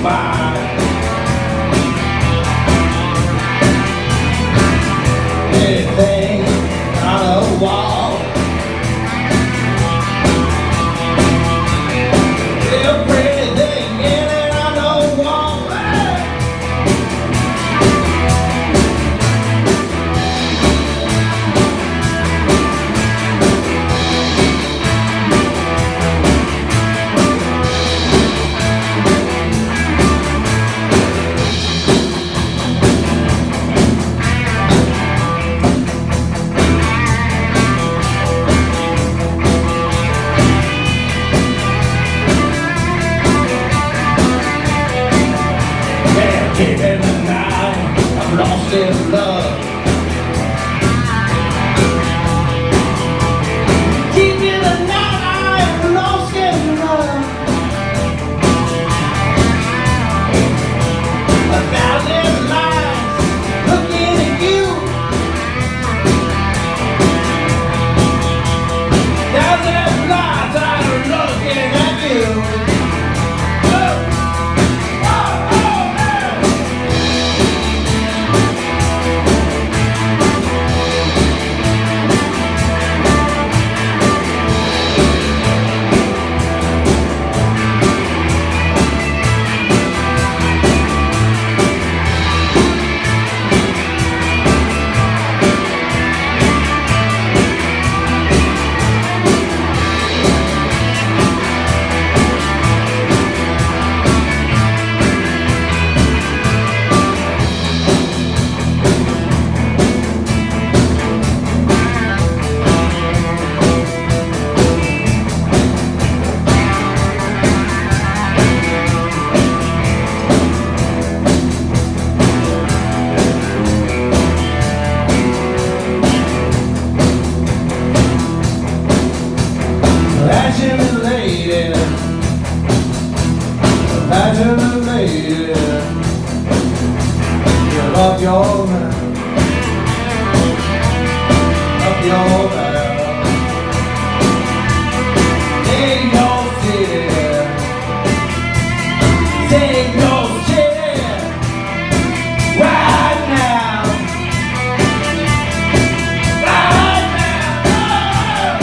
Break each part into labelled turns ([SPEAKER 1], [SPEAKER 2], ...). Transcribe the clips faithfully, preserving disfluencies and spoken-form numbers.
[SPEAKER 1] by. Anything on the wall, everything in it on the wall. Deep in the night, I'm lost in love. Deep in the night, I'm lost in love. A thousand lights looking at you. Thousand lights are looking at you. Passionate lady, passionate lady, you love your man, love your man. Take your city, take your city, right now, right now.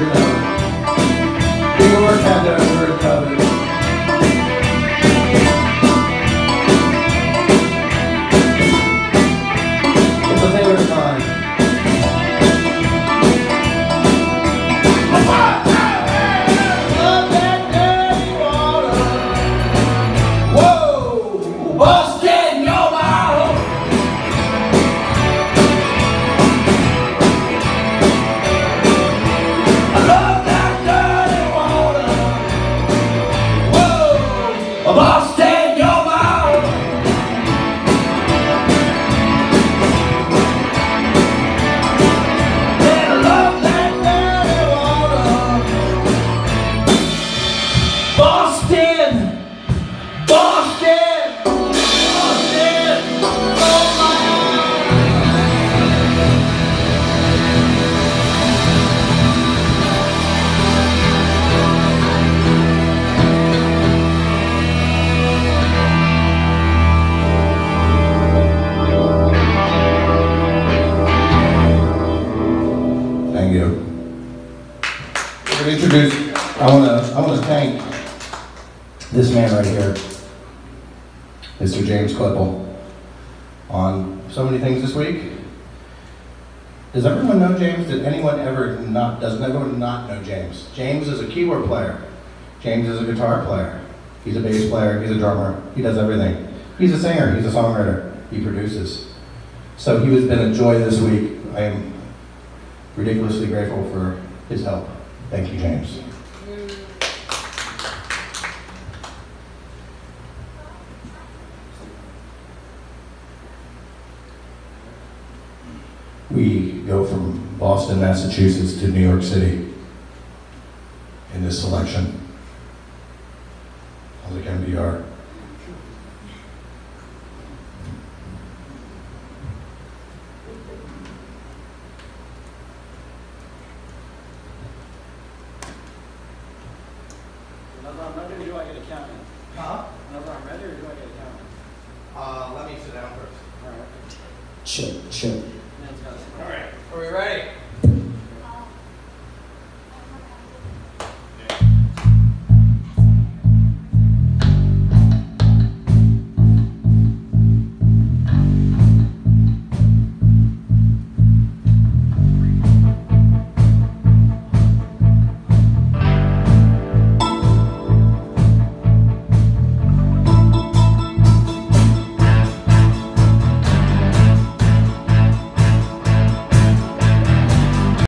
[SPEAKER 2] you know. New York had their version of it. It's a favorite of mine.
[SPEAKER 1] Boston, your mouth. Then I love that dirty water. Boston, Boston, Boston, oh my.
[SPEAKER 2] Thank you. To introduce, I want to I want to thank this man right here, Mister James Klippel, on so many things this week. Does everyone know James? Did anyone ever not? Does everyone not know James? James is a keyboard player. James is a guitar player. He's a bass player. He's a drummer. He does everything. He's a singer. He's a songwriter. He produces. So he has been a joy this week. I am ridiculously grateful for his help. Thank you, James. We go from Boston, Massachusetts to New York City in this selection. Like M D R.
[SPEAKER 3] Whenever I'm ready, or do I get a count in?
[SPEAKER 2] Huh?
[SPEAKER 3] Whenever I'm ready, or do I get a count in?
[SPEAKER 2] Uh, let me sit down first.
[SPEAKER 3] All right.
[SPEAKER 4] Check, check.
[SPEAKER 3] Man's got it.
[SPEAKER 2] All right, are we ready?